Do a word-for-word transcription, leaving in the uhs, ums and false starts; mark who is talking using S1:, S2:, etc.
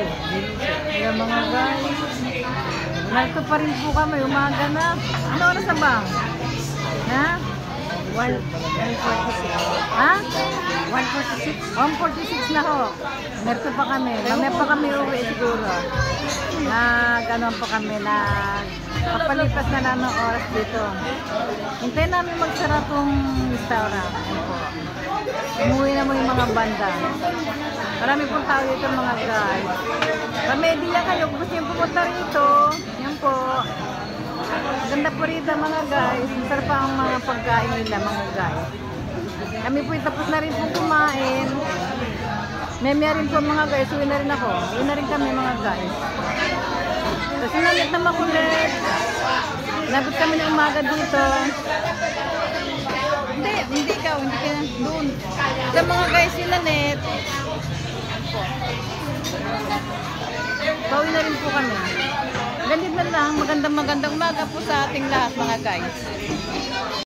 S1: Kaya mga guys, narito pa rin po kami, umaga na. Ano oras na ba? Ha? one forty-six. Ha? one forty-six? one forty-six na ho. Narito pa kami. Mamaya pa kami uwi siguro. Nag, ano pa kami, nag, papalipas na lang ng oras dito. Hintayin namin magsara tong restaurant. Yan po. Umuwi na mo yung mga banda. Marami pong tao dito mga guys. Pamedya kayo, kung gusto yung pumunta rito. Yan po. Ganda po rito mga guys. Masarap pa ang mga pagkain nila mga guys. Kami po tapos na rin po kumain. Memya rin po mga guys. Uwi na rin ako. Uwi na rin kami mga guys. Kasi nalit na makulit. Nabot kami ng umaga dito. Hindi, hindi ikaw. Hindi ka doon. Sa mga guys sila net. Pauwi na rin po kami. Ganit na lang. Magandang magandang umaga po sa ating lahat mga guys.